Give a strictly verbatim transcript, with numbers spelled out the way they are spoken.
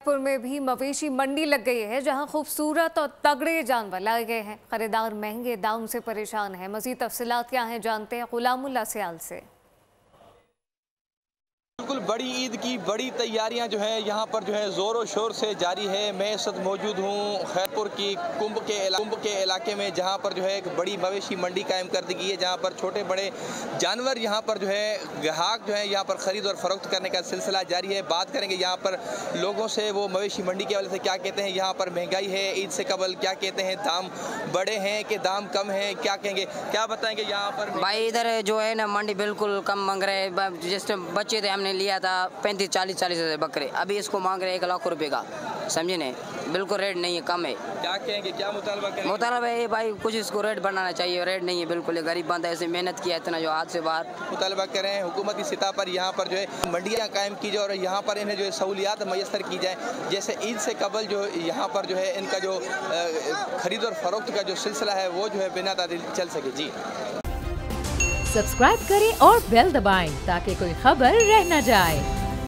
पुर में भी मवेशी मंडी लग गई है, जहां खूबसूरत और तगड़े जानवर लाए गए हैं। खरीदार महंगे दाम से परेशान है। मजीद तफसीलात क्या हैं जानते हैं गुलामुल्लाह सियाल से। बिल्कुल बड़ी ईद की बड़ी तैयारियां जो है यहाँ पर जो है ज़ोरों शोर से जारी है। मैं इस वक्त मौजूद हूँ खैरपुर की कुंभ के कुंभ के इलाके में, जहाँ पर जो है एक बड़ी मवेशी मंडी कायम कर दी गई है, जहाँ पर छोटे बड़े जानवर यहाँ पर जो है ग्राहक जो है यहाँ पर ख़रीद और फरोख्त करने का सिलसिला जारी है। बात करेंगे यहाँ पर लोगों से, वो मवेशी मंडी के हवाले से क्या कहते हैं। यहाँ पर महंगाई है ईद से कबल, क्या कहते हैं, दाम बड़े हैं कि दाम कम है, क्या कहेंगे, क्या बताएंगे यहाँ पर? भाई इधर जो है ना मंडी बिल्कुल कम मांग रहे हैं। जिस बच्चे थे हमने लिया था पैंतीस चालीस चालीस हजार बकरे, अभी इसको मांग रहे हैं एक लाख रुपए का, समझे नहीं, बिल्कुल रेट नहीं है, कम है। क्या कहेंगे, क्या मुतालबा करेंगे? मुतालबा है भाई कुछ इसको रेट बढ़ाना चाहिए, रेट नहीं है बिल्कुल। गरीब बंदा ऐसे मेहनत किया इतना जो हाथ से बाहर। मुतालबा कर रहे हैं हुकूमती सतह पर यहाँ पर जो है मंडियाँ कायम की जाए और यहाँ पर इन्हें जो है सहूलियात मैसर की जाए। जैसे ईद से कबल जो यहाँ पर जो है इनका जो खरीद और फरोख्त का जो सिलसिला है वो जो है बिना तादिल चल सके। जी सब्सक्राइब करें और बेल दबाएं ताकि कोई खबर रह न जाए।